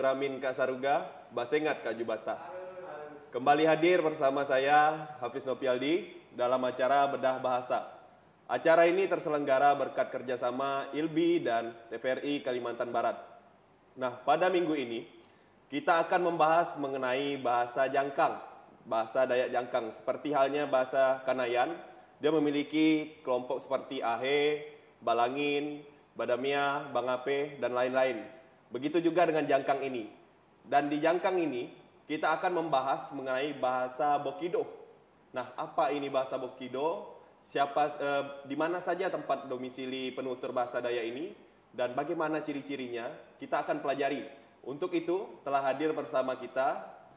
Juramin Kak Saruga, Basengat Kak Jubata. Kembali hadir bersama saya, Hafiz Nopialdi, dalam acara Bedah Bahasa. Acara ini terselenggara berkat kerjasama ILBI dan TVRI Kalimantan Barat. Nah, pada minggu ini, kita akan membahas mengenai bahasa Jangkang, bahasa Dayak Jangkang. Seperti halnya bahasa Kanayan, dia memiliki kelompok seperti Ahe, Balangin, Badamia, Bangape, dan lain-lain. Begitu juga dengan Jangkang ini. Dan di Jangkang ini, kita akan membahas mengenai bahasa Bokido. Nah, apa ini bahasa Bokido? Di mana saja tempat domisili penutur bahasa Dayak ini? Dan bagaimana ciri-cirinya? Kita akan pelajari. Untuk itu, telah hadir bersama kita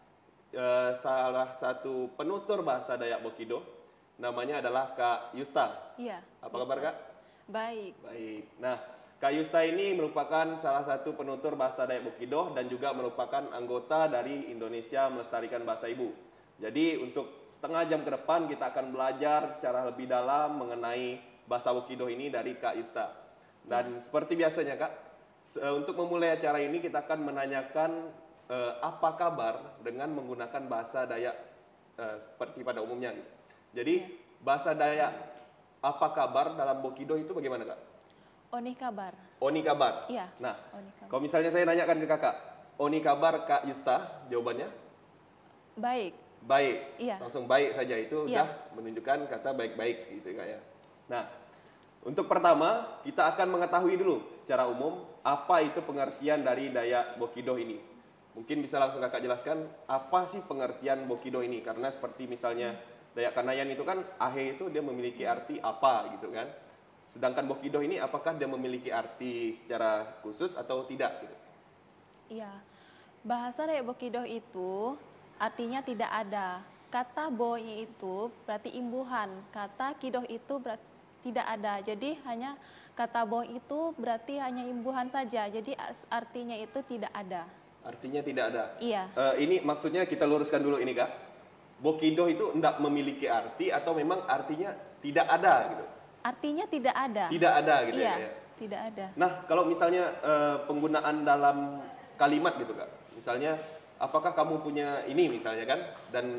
salah satu penutur bahasa Dayak Bokido. Namanya adalah Kak Yusta. Iya. Apa kabar, Kak? Baik. Baik. Nah, Kak Yusta ini merupakan salah satu penutur bahasa Dayak Bokido dan juga merupakan anggota dari Indonesia Melestarikan Bahasa Ibu. Jadi untuk setengah jam ke depan kita akan belajar secara lebih dalam mengenai bahasa Bokido ini dari Kak Yusta. Dan seperti biasanya Kak, untuk memulai acara ini kita akan menanyakan apa kabar dengan menggunakan bahasa Dayak seperti pada umumnya. Jadi bahasa Dayak apa kabar dalam Bokido itu bagaimana Kak? Oni kabar. Oni kabar. Iya. Nah, Oni kabar. kalau misalnya saya nanyakan ke kakak, Oni kabar Kak Yusta, jawabannya? Baik. Baik. Iya. Langsung baik saja itu Iya. udah menunjukkan kata baik-baik gitu Kak ya. Nah, untuk pertama kita akan mengetahui dulu secara umum apa itu pengertian dari Dayak Bokido ini. Mungkin bisa langsung kakak jelaskan apa sih pengertian Bokido ini? Karena seperti misalnya Dayak Kanayan itu kan Ahe itu dia memiliki arti apa gitu kan. Sedangkan Bokido ini apakah dia memiliki arti secara khusus atau tidak gitu? Iya. Bahasa Dayak Bokido itu artinya tidak ada. Kata boy itu berarti imbuhan. Kata kidoh itu berarti tidak ada. Jadi hanya kata boy itu berarti hanya imbuhan saja. Jadi artinya itu tidak ada. Artinya tidak ada. Iya. Ini maksudnya kita luruskan dulu ini Kak. Bokido itu tidak memiliki arti atau memang artinya tidak ada gitu? Artinya tidak ada. Tidak ada gitu iya, ya? Tidak ada. Nah, kalau misalnya penggunaan dalam kalimat gitu Kak. Misalnya, apakah kamu punya ini misalnya kan? Dan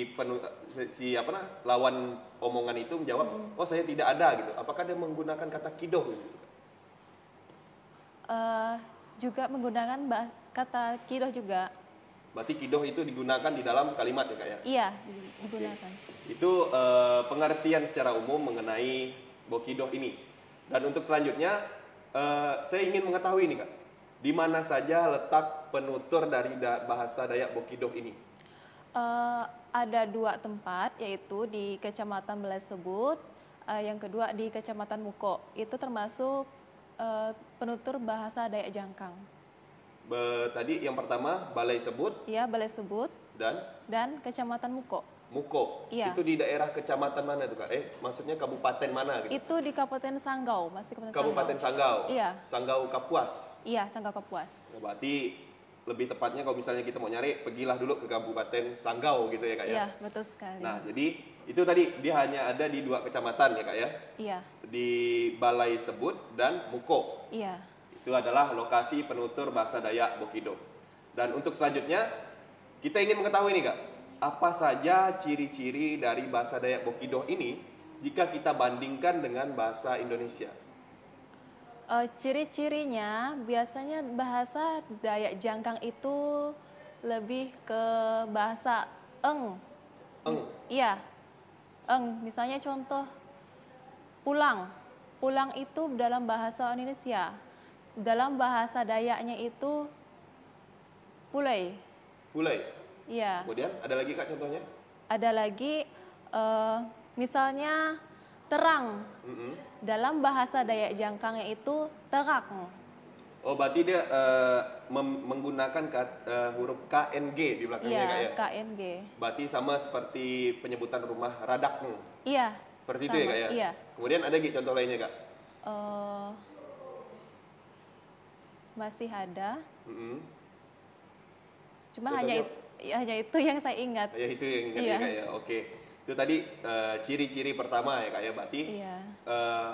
lawan omongan itu menjawab, oh saya tidak ada gitu. Apakah dia menggunakan kata kidoh gitu? Juga menggunakan kata kidoh juga. Berarti kidoh itu digunakan di dalam kalimat ya Kak ya? Iya, digunakan. Itu pengertian secara umum mengenai Bokido ini. Dan untuk selanjutnya, saya ingin mengetahui nih Kak, di mana saja letak penutur dari bahasa Dayak Bokido ini? Ada dua tempat, yaitu di Kecamatan Belesebut, yang kedua di Kecamatan Muko. Itu termasuk penutur bahasa Dayak Jangkang. Tadi yang pertama Balai Sebut. Iya, Balai Sebut. Dan Kecamatan Muko. Muko. Iya. Itu di daerah kecamatan mana itu Kak? Maksudnya kabupaten mana gitu? Itu di Kabupaten Sanggau, masih Kabupaten Sanggau. Iya. Sanggau Kapuas. Iya, Sanggau Kapuas. Nah, berarti lebih tepatnya kalau misalnya kita mau nyari, pergilah dulu ke Kabupaten Sanggau gitu ya Kak ya? Iya, betul sekali. Nah, jadi itu tadi dia hanya ada di 2 kecamatan ya Kak ya? Iya. Di Balai Sebut dan Muko. Iya. Itu adalah lokasi penutur bahasa Dayak Bokido. Dan untuk selanjutnya, kita ingin mengetahui nih Kak, apa saja ciri-ciri dari bahasa Dayak Bokido ini jika kita bandingkan dengan bahasa Indonesia? Ciri-cirinya biasanya bahasa Dayak Jangkang itu lebih ke bahasa eng. Iya, eng. Misalnya contoh pulang. Pulang itu dalam bahasa Indonesia. Dalam bahasa Dayaknya itu pulai. Pulai? Iya. Kemudian ada lagi Kak contohnya? Ada lagi misalnya terang. Dalam bahasa Dayak Jangkangnya itu terang. Oh, berarti dia menggunakan huruf KNG di belakangnya Iya, Kak ya? KNG. Berarti sama seperti penyebutan rumah radak. Iya. Seperti itu ya Kak ya? Iya. Kemudian ada lagi contoh lainnya Kak? Masih ada. Cuma Contohnya? hanya itu yang saya ingat. Ya itu yang ingat Iya. ya Kak ya? Oke. Itu tadi ciri-ciri pertama ya Kak ya? Berarti Iya.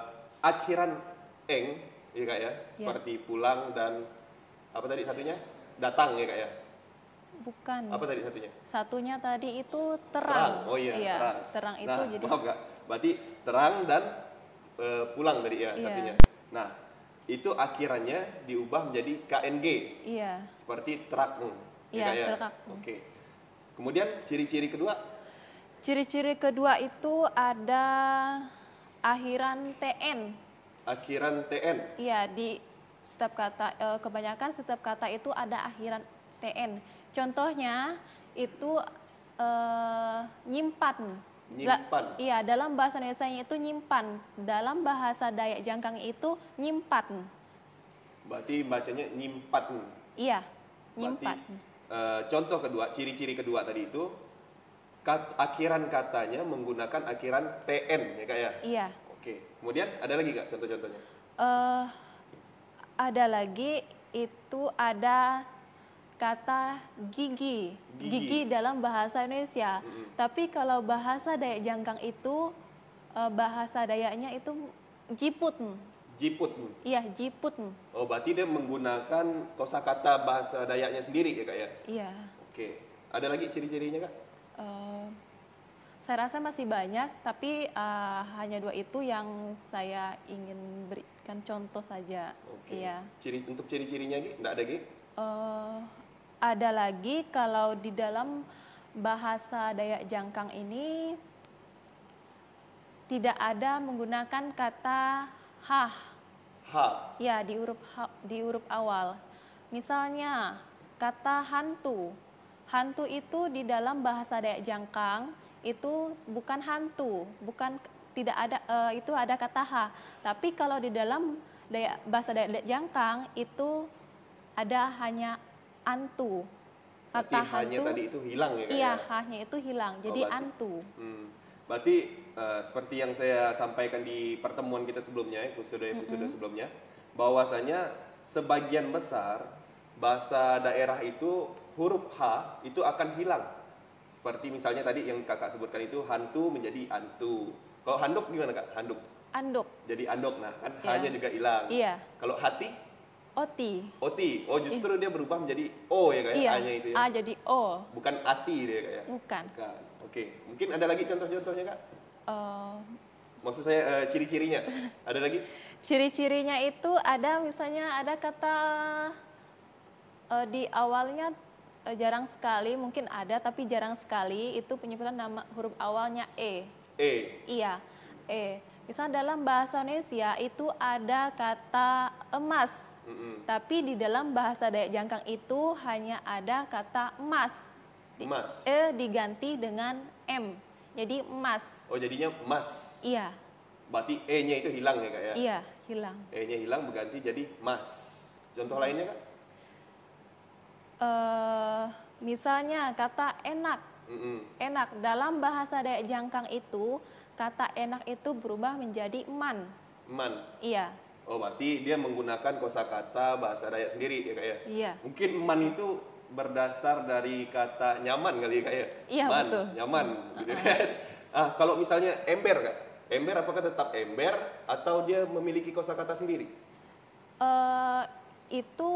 akhiran eng ya Kak ya? Seperti pulang dan apa tadi satunya? datang ya kak ya. Bukan. Apa tadi satunya? Satunya tadi itu terang. Oh iya, Iya, terang. terang itu Nah, jadi maaf kak, berarti terang dan pulang tadi ya Iya. satunya. Nah, itu akhirannya diubah menjadi KNG. iya, Seperti truk. Iya, Kak, ya? truk. Oke. Kemudian ciri-ciri kedua, ciri-ciri kedua itu ada akhiran TN. akhiran TN. Iya, di setiap kata kebanyakan setiap kata itu ada akhiran TN. Contohnya itu nyimpan. Nyimpan. Iya, dalam bahasa Indonesia itu nyimpan. Dalam bahasa Dayak Jangkang itu nyimpan. Berarti bacanya nyimpan. Iya, Berarti nyimpan. contoh kedua, ciri-ciri kedua tadi itu akhiran katanya menggunakan akhiran TN ya kak ya. Iya. Oke. Kemudian ada lagi kak contoh-contohnya? eh ada lagi itu ada kata gigi. Gigi dalam bahasa Indonesia. Tapi kalau bahasa Dayak Jangkang itu bahasa Dayaknya itu jiput. Jiput. Iya, jiput. Oh, berarti dia menggunakan kosakata bahasa Dayaknya sendiri ya kak ya? Iya. Oke. Ada lagi ciri-cirinya kak? Saya rasa masih banyak, tapi hanya dua itu yang saya ingin berikan contoh saja. Oke. Iya. Untuk ciri-cirinya Gi? Nggak ada Gi? Ada lagi kalau di dalam bahasa Dayak Jangkang ini tidak ada menggunakan kata hah. Ya, di huruf awal. Misalnya kata hantu. Hantu itu di dalam bahasa Dayak Jangkang itu bukan hantu, tidak ada itu ada kata ha. Tapi kalau di dalam bahasa Dayak Jangkang itu ada hanya antu. Kata hanya tadi itu hilang ya? Iya, hanya itu hilang. Jadi berarti, antu. Berarti seperti yang saya sampaikan di pertemuan kita sebelumnya, episode sebelumnya, bahwasanya sebagian besar bahasa daerah itu huruf H itu akan hilang. Seperti misalnya tadi yang kakak sebutkan itu hantu menjadi antu. Kalau handuk gimana kak? Handuk. Anduk. Jadi anduk, nah kan H-nya juga hilang. Iya. Kalau hati? Oti. Oti. Oh justru dia berubah menjadi O ya kak ya? Iya. A-nya itu ya? A jadi O. Bukan ati dia kak ya? Bukan. Oke. Mungkin ada lagi contoh-contohnya kak? Uh, Maksud saya ciri-cirinya. Ada lagi? Ciri-cirinya itu ada misalnya ada kata di awalnya jarang sekali, mungkin ada tapi jarang sekali itu penyebutan nama huruf awalnya E. E. Iya, E. Misalnya dalam bahasa Indonesia itu ada kata emas. Tapi di dalam bahasa Dayak Jangkang itu hanya ada kata emas. Emas. E diganti dengan M. Jadi emas. Oh jadinya emas. Iya. Berarti E-nya itu hilang ya kak ya? Iya, hilang. E-nya hilang berganti jadi mas. Contoh lainnya kak? Misalnya kata enak. Enak dalam bahasa Dayak Jangkang itu kata enak itu berubah menjadi man. Man. Iya. Oh berarti dia menggunakan kosakata bahasa Dayak sendiri ya kak ya? Iya. Mungkin man itu berdasar dari kata nyaman kali ya kak ya? Iya, man, betul. nyaman gitu kan. Kalau misalnya ember kak? Ember apakah tetap ember atau dia memiliki kosakata sendiri? Itu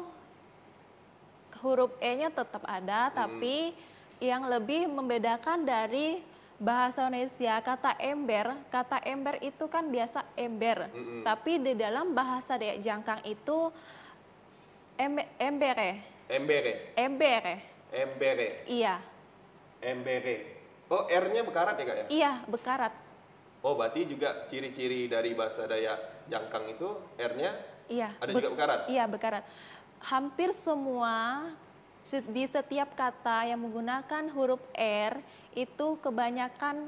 huruf E-nya tetap ada, tapi yang lebih membedakan dari bahasa Indonesia kata ember itu kan biasa ember. Tapi di dalam bahasa Dayak Jangkang itu embere. Iya. Embere. Oh R-nya bekarat ya kak ya? Iya, bekarat. Oh berarti juga ciri-ciri dari bahasa Dayak Jangkang itu R-nya ada juga bekarat? Iya, bekarat. Hampir semua di setiap kata yang menggunakan huruf R itu kebanyakan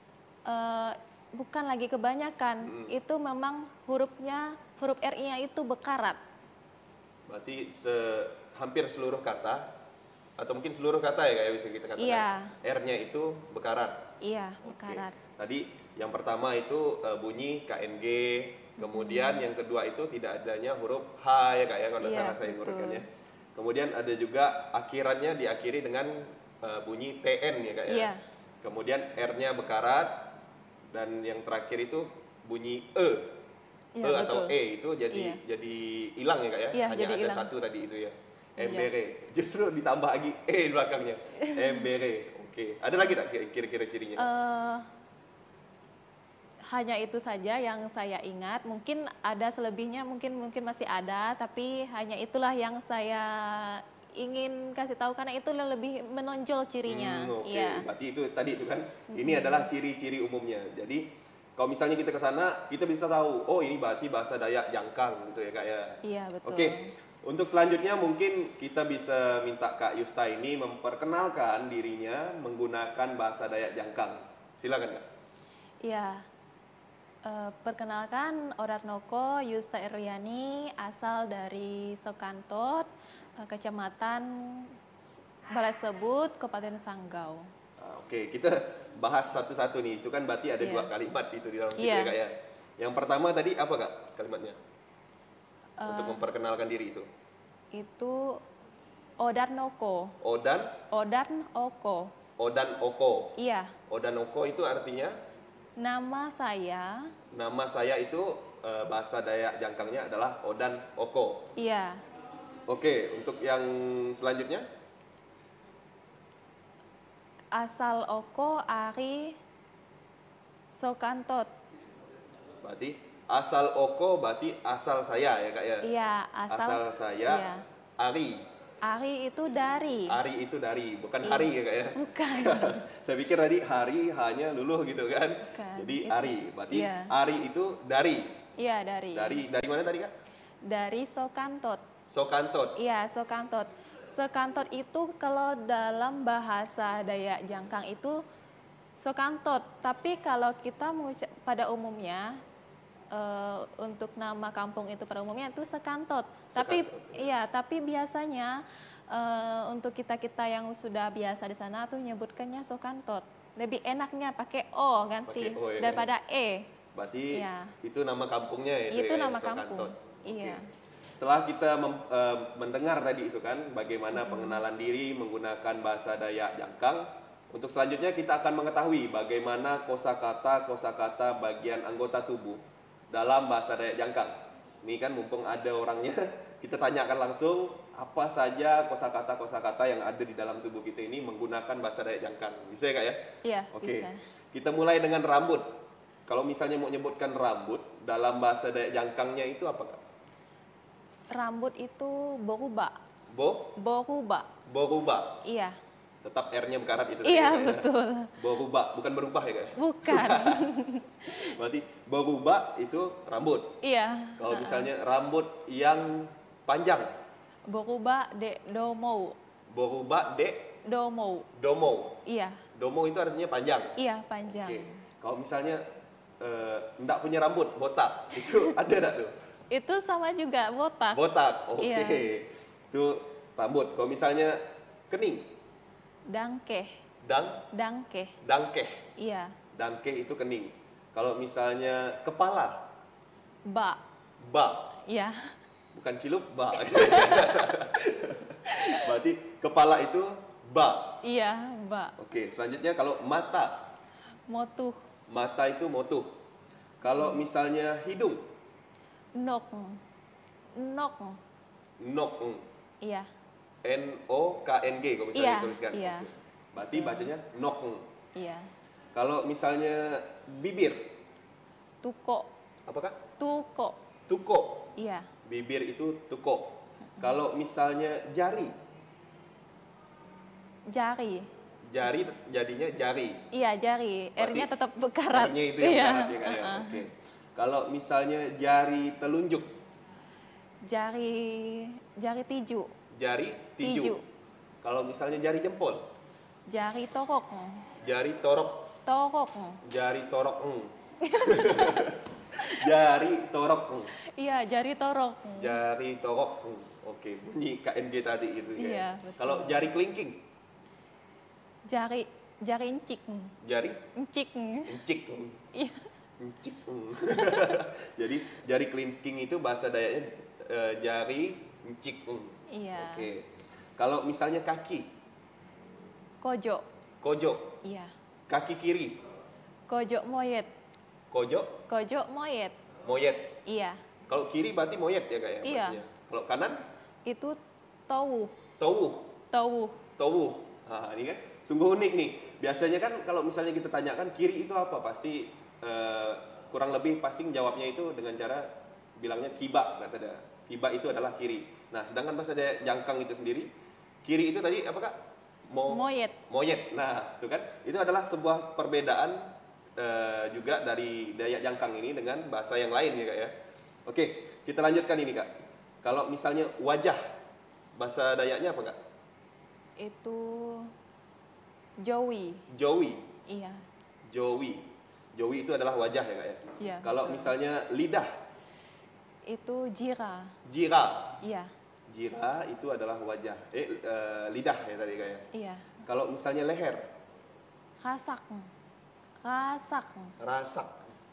bukan lagi kebanyakan, itu memang huruf R-nya itu bekarat. Berarti hampir seluruh kata atau mungkin seluruh kata ya kayak bisa kita katakan. Iya. R-nya itu bekarat. Iya, bekarat. Tadi yang pertama itu bunyi KNG, kemudian yang kedua itu tidak adanya huruf H ya kak ya kalau salah saya ngurutkannya. Kemudian ada juga akhirannya diakhiri dengan bunyi TN ya kak ya. Iya. Kemudian R-nya bekarat dan yang terakhir itu bunyi E. Iya, Atau E itu jadi hilang ya kak ya. Iya, hanya jadi ada hilang. satu tadi itu ya. Embere. Justru ditambah lagi di belakangnya. Embere. Oke. Ada lagi tak kira-kira cirinya? Hanya itu saja yang saya ingat. Mungkin ada selebihnya, mungkin masih ada, tapi hanya itulah yang saya ingin kasih tahu karena itu lebih menonjol cirinya. Oke. Iya. Berarti itu tadi itu kan. Ini adalah ciri-ciri umumnya. Jadi kalau misalnya kita ke sana, kita bisa tahu, oh ini berarti bahasa Dayak Jangkang gitu ya Kak ya. Iya, betul. Oke. Untuk selanjutnya mungkin kita bisa minta Kak Yusta ini memperkenalkan dirinya menggunakan bahasa Dayak Jangkang. Silakan Kak. Iya. Perkenalkan, Odarnoko Yusta Erliani, asal dari Sokantot, Kecamatan Balai Sebut, Kabupaten Sanggau. Oke, kita bahas satu-satu nih. Itu kan berarti ada dua kalimat itu di dalam situ ya Kak ya. Yang pertama tadi apa Kak kalimatnya? Untuk memperkenalkan diri itu. Itu Odarnoko. Odanoko. Iya. Odanoko itu artinya? Nama saya itu bahasa Dayak Jangkangnya adalah Odan Oko. Iya. Oke, untuk yang selanjutnya? Asal Oko Ari Sokantot. Berarti asal Oko berarti asal saya ya Kak ya? Iya, asal saya iya. Ari. Ari itu dari. Ari itu dari, bukan hari ya Kak ya? Bukan. Saya pikir tadi hari hanya luluh gitu kan. Bukan. Jadi Itu. Ari, berarti Iya. Ari itu dari. Iya, dari. Dari mana tadi Kak? Dari Sokantot. Sokantot. Iya, Sokantot. Sokantot itu kalau dalam bahasa Dayak Jangkang itu Sokantot. Tapi kalau kita pada umumnya untuk nama kampung itu pada umumnya itu Sekantot. Tapi tapi biasanya untuk kita yang sudah biasa di sana tuh nyebutkannya Sokantot. Lebih enaknya pakai O ganti daripada E. Berarti ya. Itu nama kampungnya ya? Itu nama Sokantot. kampung. Iya. Setelah kita mendengar tadi itu kan bagaimana pengenalan diri menggunakan bahasa Dayak Jangkang, untuk selanjutnya kita akan mengetahui bagaimana kosakata bagian anggota tubuh dalam bahasa Dayak Jangkang. Ini kan mumpung ada orangnya, kita tanyakan langsung apa saja kosakata yang ada di dalam tubuh kita ini menggunakan bahasa Dayak Jangkang. Bisa ya Kak ya? Iya, Oke. bisa. Kita mulai dengan rambut. Kalau misalnya mau menyebutkan rambut dalam bahasa Dayak Jangkangnya itu apa Kak? Rambut itu boruba. Boruba. Iya. Tetap R-nya berkarat itu. Iya, betul. Boruba, bukan berubah ya Kak? Bukan. Berarti boruba itu rambut. Iya. Kalau misalnya rambut yang panjang. Boruba de domo. Boruba de Domo. Iya. Domo itu artinya panjang. Iya, panjang. Oke. Kalau misalnya enggak punya rambut, botak, itu ada enggak tuh? Itu sama juga botak. Oke. Iya. Itu rambut. Kalau misalnya kening. Dangkeh. Dangkeh. Iya. Dangkeh itu kening. Kalau misalnya kepala. Ba. Iya. Bukan cilup, ba. Berarti kepala itu ba. Iya, ba. Oke, selanjutnya kalau mata. Motuh. Mata itu motuh. Kalau misalnya hidung. Nok. Iya. NOKNG kalau misalnya dituliskan. Iya. Oke. Berarti bacanya nok. Iya. Kalau misalnya bibir. Tuko. Apakah? Tuko. Iya. Bibir itu tuko. Kalau misalnya jari. Jari jadinya jari. Iya, jari. R-nya tetap berkarat. R-nya itu yang berkarat ya Kak ya. Oke. Kalau misalnya jari telunjuk. Jari tiju. Jari tiju. Kalau misalnya jari jempol. Jari torok. Jari torok. Jari torok. Jari torok. Iya, jari torok. Jari torok. Oke, bunyi KNG tadi itu ya. Iya, betul. Kalau jari kelingking. Jari encik. Jari encik. Iya. Encik. Jadi jari kelingking itu bahasa Dayaknya jari encik. Iya. Oke. Kalau misalnya kaki. Kojo. Iya. Kaki kiri. Kojo moyet. Kojo moyet. moyet. Iya. Kalau kiri berarti moyet ya Kak ya? Iya. Maksudnya. Kalau kanan? Itu Towu. Towuh. Towu. Towuh. Nah, ini kan sungguh unik nih. Biasanya kan kalau misalnya kita tanyakan kiri itu apa, pasti kurang lebih pasti jawabnya itu dengan cara bilangnya kiba, kata dia. Kiba itu adalah kiri. Nah, sedangkan bahasa Dayak Jangkang itu sendiri, kiri itu tadi apa Kak? Moyet. Moyet. Nah, itu kan itu adalah sebuah perbedaan juga dari Dayak Jangkang ini dengan bahasa yang lain ya Kak ya. Oke, kita lanjutkan ini Kak. Kalau misalnya wajah, bahasa Dayaknya apa Kak? Itu Jowi. Jowi. Iya. Jowi. Jowi itu adalah wajah ya Kak ya. Iya. Kalau betul. misalnya lidah, Itu Jira. jira. Iya. Jira itu adalah wajah. Lidah ya tadi Kak ya. Iya. Kalau misalnya leher, Kasak. Kasak. rasak.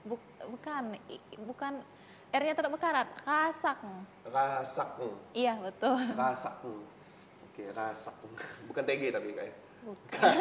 Bukan R-nya tetap berkarat. Kasak. Rasak. Iya, betul. Rasak. Oke, rasak. Bukan TG tapi Kak ya. Bukan.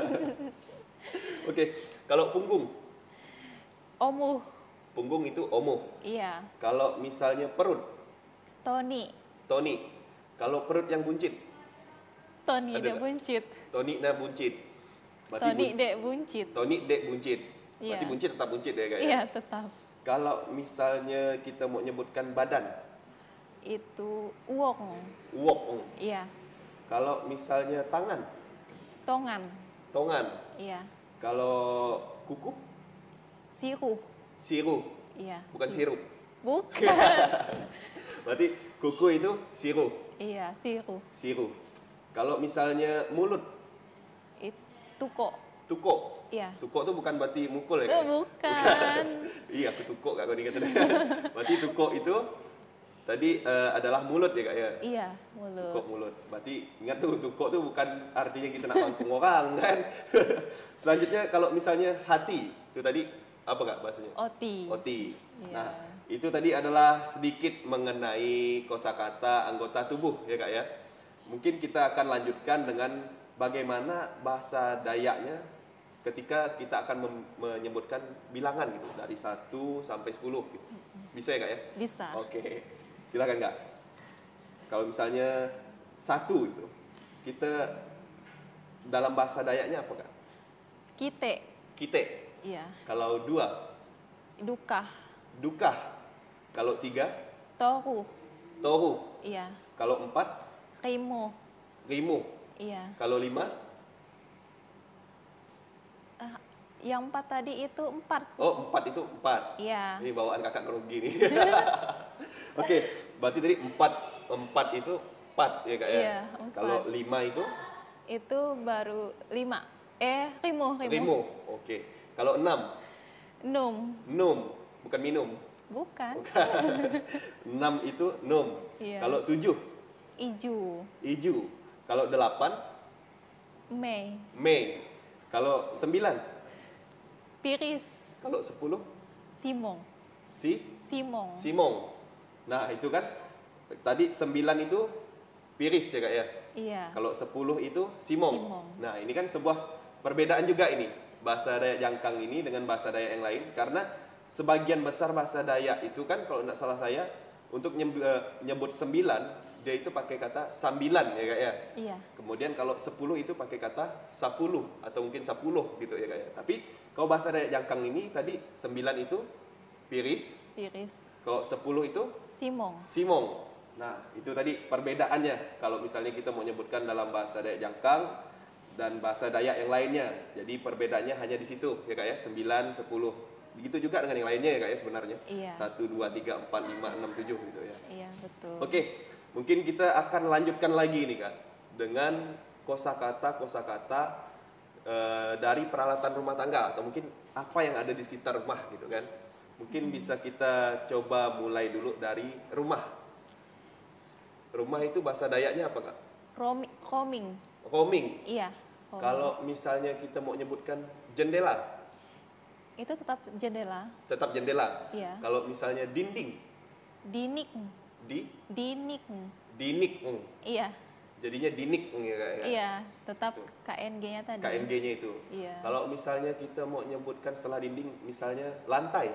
Oke, kalau punggung. Omuh. Punggung itu omuh. Iya. Kalau misalnya perut, Toni. toni. Kalau perut yang buncit, Toni Ada dek nggak? buncit. toni na buncit. Toni dek buncit. Toni dek buncit. Berarti Iya. buncit tetap buncit ya Kak ya. Iya, tetap. Kalau misalnya kita mau nyebutkan badan, Itu uwong. uwok. Iya. Kalau misalnya tangan, Tongan. tongan. Iya. Kalau kuku, Siruh. siru. Iya. Bukan sirup. Bukan. Berarti kuku itu siru. Iya, siruh. Siru. Kalau misalnya mulut, Itu kok. tukok. Iya. Tukok itu bukan berarti mukul ya Itu Kak? bukan. Iya, aku tukok Kak, kau dikata. Berarti tukok itu tadi adalah mulut ya Kak ya. Iya, mulut. Tukok mulut. Berarti ingat tuh, tukok tuh bukan artinya kita nak mangkung orang kan. Selanjutnya kalau misalnya hati, itu tadi apa Kak bahasanya? Oti. Oti. Iya. Nah, itu tadi adalah sedikit mengenai kosakata anggota tubuh ya Kak ya. Mungkin kita akan lanjutkan dengan bagaimana bahasa Dayaknya ketika kita akan menyebutkan bilangan gitu dari 1 sampai 10 gitu. Bisa ya Kak ya? Bisa. Oke. Silakan Kak. Kalau misalnya 1 itu, kita dalam bahasa Dayaknya apa Kak? Kite. Kite. Iya. Kalau 2, Dukah. dukah. Kalau 3, Toru. toru. Iya. Kalau 4, Rimu. rimu. Iya. Kalau 5, Yang 4 tadi itu 4. oh 4 itu 4. Iya. Ini bawaan kakak grogi nih. Oke, berarti tadi 4 itu 4 ya Kak ya? Iya, 4. Kalau 5 itu Itu baru 5. Rimu. rimu. Oke. Kalau 6, Num. num, bukan minum. Bukan. 6 itu num. Iya. Kalau 7, Iju. iju. Kalau 8, Mei. mei. Kalau 9, Spiris. kalau 10, Simong. Simong. simong. Nah, itu kan tadi 9 itu piris ya Kak ya? Iya. Kalau 10 itu simong. Simong. Nah, ini kan sebuah perbedaan juga ini. Bahasa Dayak Jangkang ini dengan bahasa Dayak yang lain. Karena sebagian besar bahasa Dayak itu kan kalau tidak salah saya, untuk nyebut 9, dia itu pakai kata sambilan ya Kak ya. Iya. Kemudian kalau 10 itu pakai kata 10 atau mungkin 10 gitu ya Kak ya. Tapi kalau bahasa Dayak Jangkang ini tadi 9 itu piris, Spiris. kalau 10 itu Simong. simong. Nah, itu tadi perbedaannya kalau misalnya kita mau nyebutkan dalam bahasa Dayak Jangkang dan bahasa Dayak yang lainnya. Jadi perbedaannya hanya di situ ya Kak ya, 9, 10. Begitu juga dengan yang lainnya ya Kak ya sebenarnya. Iya. 1, 2, 3, 4, 5, 6, 7 gitu ya. Iya, betul. Oke, mungkin kita akan lanjutkan lagi nih Kak dengan kosakata dari peralatan rumah tangga atau mungkin apa yang ada di sekitar rumah gitu kan. Mungkin bisa kita coba mulai dulu dari rumah. Rumah itu bahasa Dayaknya apa Kak? Roaming. Roaming. Iya. Roaming. Kalau misalnya kita mau nyebutkan jendela, Itu tetap jendela. tetap jendela. Iya. Kalau misalnya dinding, Dinik. Dinik. dinik. Iya. Jadinya dinik ya Kak ya. Iya, tetap KNG-nya tadi. KNG-nya itu. Iya. Kalau misalnya kita mau nyebutkan setelah dinding, misalnya lantai,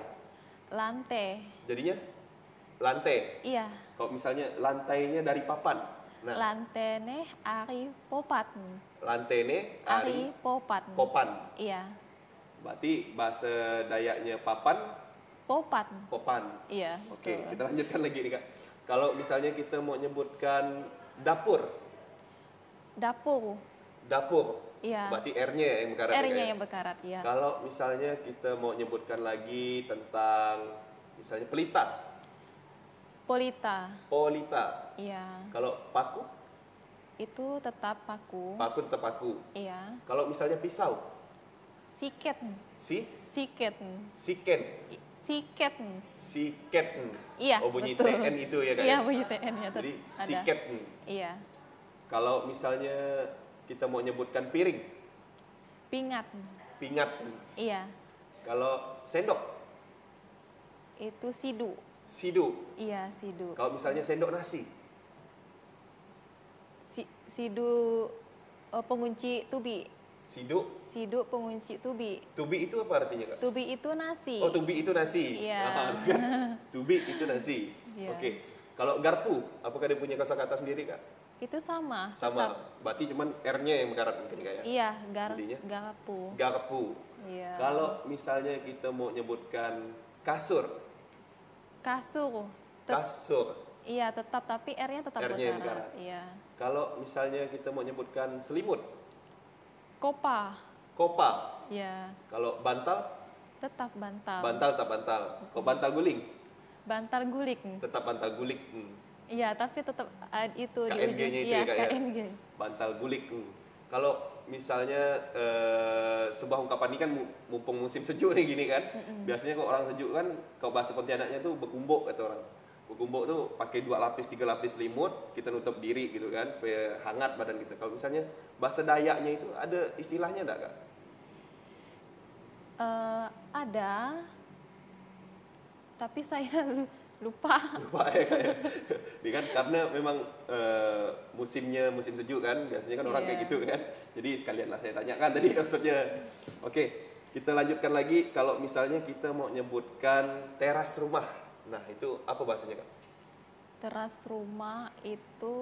Lantai. jadinya lantai. Iya. Kalau misalnya lantainya dari papan, Nah, Lantene ari popat. lantene ari Ari popat. popan. Iya, Berarti bahasa Dayaknya papan, popat. popan. Iya, Oke, betul. kita lanjutkan lagi nih Kak. Kalau misalnya kita mau nyebutkan dapur, Dapur. dapur. Iya. Berarti R-nya yang berkarat. ya, R-nya Kak, ya? yang berkarat, iya. Kalau misalnya kita mau nyebutkan lagi tentang misalnya pelita, Polita. polita. Iya. Kalau paku, Itu tetap paku. paku tetap paku. Iya. Kalau misalnya pisau, Siket. si, Siket. siken, Siket. siket. Iya, Oh, bunyi betul. TN itu ya Kak? Iya, ya? bunyi TN-nya Jadi ada. siket. Iya. Kalau misalnya kita mau nyebutkan piring, Pingat. pingat. Iya. Kalau sendok, Itu sidu. sidu. Iya, sidu. Kalau misalnya sendok nasi, Sidu pengunci tubi. sidu. Sidu pengunci tubi. Tubi itu apa artinya Kak? Tubi itu nasi. Oh, tubi itu nasi. Iya. Ah, tubi itu nasi. Iya. Oke. Kalau garpu, apakah dia punya kosakata sendiri Kak? Itu sama. Sama. Tetap. Berarti cuman R-nya yang berkarat mungkin Kak ya? Iya, Jadinya? garpu. Garpu. Iya. Kalau misalnya kita mau nyebutkan kasur, Kasur. kasur. Iya, tetap, tapi R-nya tetap R-nya yang berkarat. berkarat. Iya. Kalau misalnya kita mau nyebutkan selimut, Kopa. kopa. Iya, Kalau bantal, tetap bantal. bantal tetap bantal. Kalau bantal guling, Bantal gulik. tetap bantal gulik. Iya, tapi tetap itu di ujung. KNG-nya itu Iya, ya Kak ya? KNG. Bantal gulik. Kalau misalnya sebuah ungkapan ini kan mumpung musim sejuk nih gini kan. Biasanya kalau orang sejuk kan, kalau bahasa Pontianaknya tuh bekumbuk kata orang. Bekumbuk tuh pakai 2 lapis, 3 lapis selimut, kita nutup diri gitu kan supaya hangat badan kita. Kalau misalnya bahasa Dayaknya itu ada istilahnya enggak Kak? Ada, tapi saya lupa. Lupa ya Kak ya. Ini kan karena memang musimnya musim sejuk kan, biasanya kan orang kayak Iya. gitu kan. Jadi sekalian lah saya tanyakan tadi maksudnya. Oke, kita lanjutkan lagi. Kalau misalnya kita mau nyebutkan teras rumah, nah itu apa bahasanya Kak? Teras rumah itu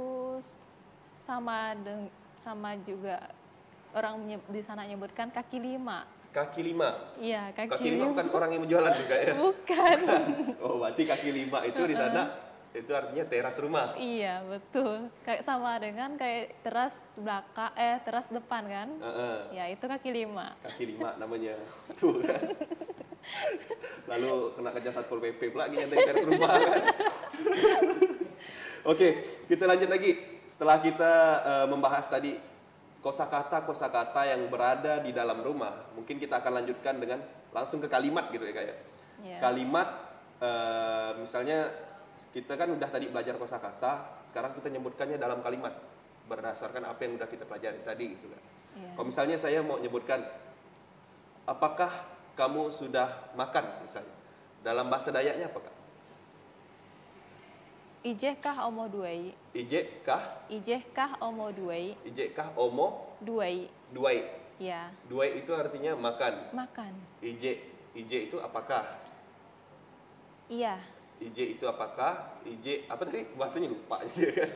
sama juga orang di sana nyebutkan kaki lima. Kaki lima. Iya, Kaki kaki lima lima. bukan orang yang menjualan juga ya? Bukan. Oh, berarti kaki lima itu di sana itu artinya teras rumah. Iya, betul. Kayak sama dengan kayak teras belakang, teras depan kan? Heeh. Ya, itu kaki lima. Kaki lima namanya. Tuh kan. Lalu kena kejar Satpol PP pula lagi nyantai teras rumah kan. Oke, kita lanjut lagi. Setelah kita membahas tadi kosakata yang berada di dalam rumah, mungkin kita akan lanjutkan dengan langsung ke kalimat gitu ya Kak ya. Iya. Kalimat misalnya kita kan udah tadi belajar kosakata, sekarang kita nyebutkannya dalam kalimat berdasarkan apa yang udah kita pelajari tadi gitu kan. Iya. Kalau misalnya saya mau nyebutkan apakah kamu sudah makan misalnya. Dalam bahasa Dayaknya apa Kak? Ijehkah omo duai? Ije kah? Ijehkah omo duai? Ije kah omo? Duai. Duai. Ya, Duai itu artinya makan. makan. Ije itu apakah? Iya. Ije itu apakah? Ije apa tadi bahasanya lupa aja kan.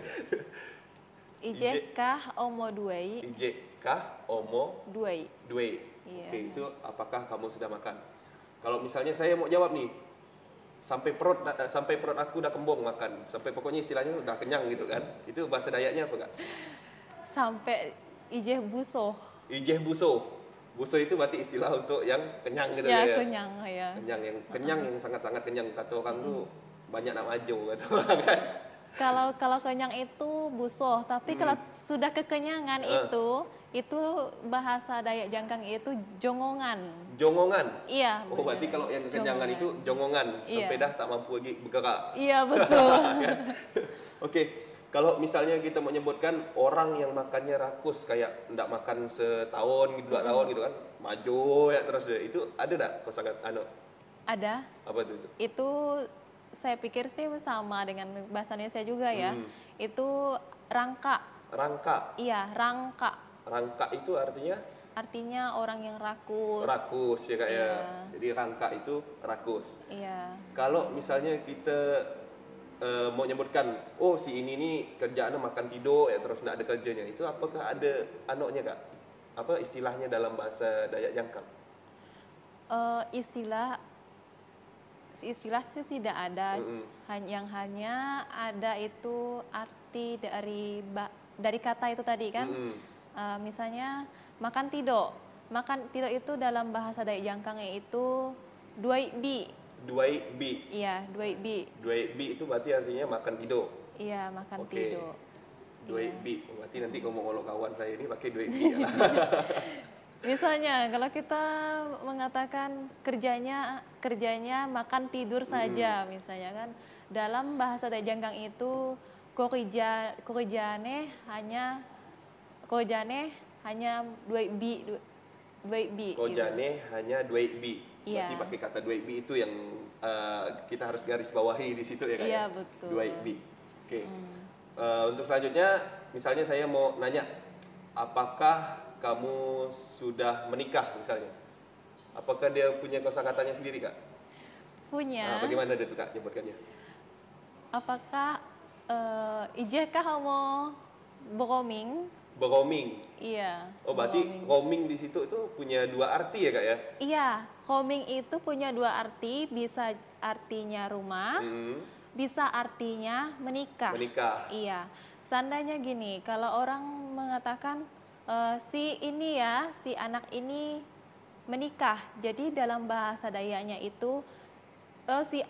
Ijehkah omo duai? Ije kah omo Duai. duai. Iya. Oke, itu apakah kamu sudah makan? Kalau misalnya saya mau jawab nih, sampai perut aku udah kembung makan, sampai pokoknya istilahnya udah kenyang gitu kan. Itu bahasa Dayaknya apa Kak? Sampai ijeh busoh. Ijeh buso. Buso itu berarti istilah untuk yang kenyang gitu Ya, ya. kenyang ya. Kenyang yang sangat-sangat kenyang kata orang tuh banyak nak maju kata orang kan. Kalau kenyang itu busoh, tapi kalau sudah kekenyangan itu bahasa Dayak Jangkang itu jongongan. Jongongan. Iya. Oh, berarti benar. kalau yang kekenyangan Jongongan. itu jongongan Iya. sampai dah tak mampu lagi bergerak. Iya, betul. Oke, kalau misalnya kita menyebutkan orang yang makannya rakus kayak ndak makan setahun gitu, 2 tahun gitu kan, maju ya terus deh. Itu ada enggak kosakata Ada. apa itu? Itu saya pikir sih sama dengan bahasa Indonesia juga ya. Itu rangka. Rangka. Iya, rangka. Rangka itu artinya Artinya orang yang rakus. rakus ya Kak ya. Iya. Jadi rangka itu rakus. Iya. Kalau misalnya kita mau nyebutkan, oh si ini nih kerjaannya makan tidur ya terus nggak ada kerjanya, itu apakah ada anoknya Kak? Apa istilahnya dalam bahasa Dayak Jangkang? Istilah sih tidak ada, yang hanya ada itu arti dari kata itu tadi kan. Misalnya makan tido. Makan tido itu dalam bahasa Dayak Jangkang itu duai bi. Duai bi. Iya, duai bi. Duai bi itu berarti artinya makan tido. Iya, makan Oke. tido. Duai Iya. bi. Berarti nanti kalau mau ngolok kawan saya ini pakai duai bi ya. Misalnya kalau kita mengatakan kerjanya makan tidur saja, misalnya kan, dalam bahasa Dayak Jangkang itu korjane hanya duai bi. Kojane hanya duai bi. Berarti Iya. pakai kata duai bi itu yang kita harus garis bawahi di situ ya Kak. Iya, Ya? betul. Duai bi. Oke. Untuk selanjutnya, misalnya saya mau nanya, apakah kamu sudah menikah misalnya? Apakah dia punya kosakatanya sendiri Kak? Punya. Bagaimana dia tuh Kak nyebutkannya? Apakah ijehkah kamu beroming? Beroming. Iya. Oh berarti beroming. roaming di situ tuh punya dua arti ya Kak ya? Iya, roaming itu punya dua arti, bisa artinya rumah, bisa artinya menikah. Menikah. Iya. Seandainya gini, kalau orang mengatakan si anak ini menikah. Jadi dalam bahasa Dayaknya itu si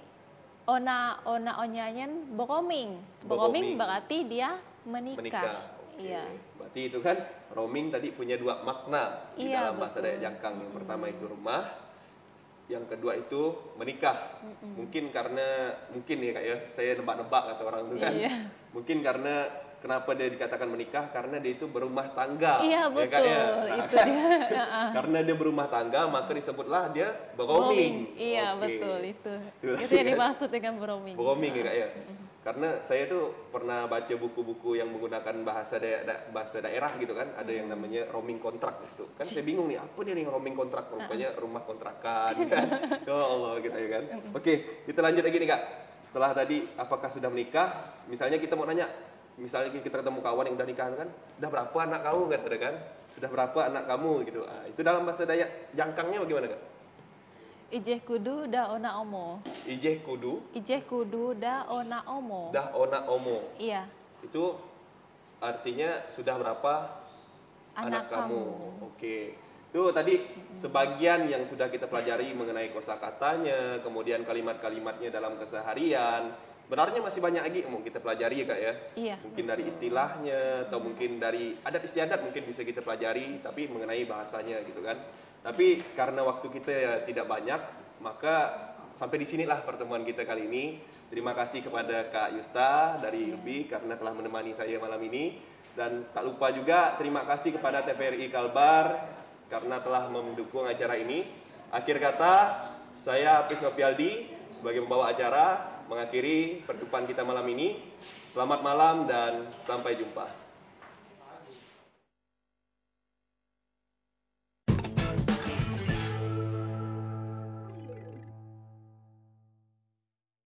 onyanyen beroming. Beroming berarti dia menikah. Menikah. Oke. Iya. Berarti itu kan roaming tadi punya dua makna di Iya, dalam bahasa betul. Dayak Jangkang. Yang pertama itu rumah, yang kedua itu menikah. Mungkin ya Kak ya, saya nebak-nebak kata orang itu kan. Iya. Mungkin karena kenapa dia dikatakan menikah, karena dia itu berumah tangga. Iya, ya Kak betul. ya? Itu dia. Karena dia berumah tangga, maka disebutlah dia beroming. Iya, Oke. betul itu. Itu Itu yang dimaksud dengan beroming. Beroming ya Kak ya. Karena saya tuh pernah baca buku-buku yang menggunakan bahasa daerah gitu kan, ada yang namanya roaming kontrak di situ. Kan saya bingung nih, apa nih roaming kontrak? Rupanya rumah kontrakan kan. Ya Allah gitu ya kan. Oke, kita lanjut lagi nih Kak. Setelah tadi apakah sudah menikah? Misalnya kita mau nanya, misalnya kita ketemu kawan yang udah nikah kan, udah berapa anak kamu kata dia kan? Sudah berapa anak kamu gitu. Itu dalam bahasa Dayak Jangkangnya bagaimana Kak? Ijeh kudu da ona omo. Ijeh kudu Ijeh kudu da ona omo. dah ona omo. Iya, Itu artinya sudah berapa anak kamu? Oke. Itu tadi sebagian yang sudah kita pelajari mengenai kosakatanya, kemudian kalimat-kalimatnya dalam keseharian. Benarnya masih banyak lagi yang mau kita pelajari ya Kak ya. Iya. Mungkin dari istilahnya atau mungkin dari adat istiadat mungkin bisa kita pelajari, tapi mengenai bahasanya gitu kan. Tapi karena waktu kita ya tidak banyak, maka sampai di sinilah pertemuan kita kali ini. Terima kasih kepada Kak Yusta dari ILBI karena telah menemani saya malam ini. Dan tak lupa juga terima kasih kepada TVRI Kalbar karena telah mendukung acara ini. Akhir kata, saya Hafiz Nopialdi sebagai pembawa acara mengakhiri perjumpaan kita malam ini. Selamat malam dan sampai jumpa.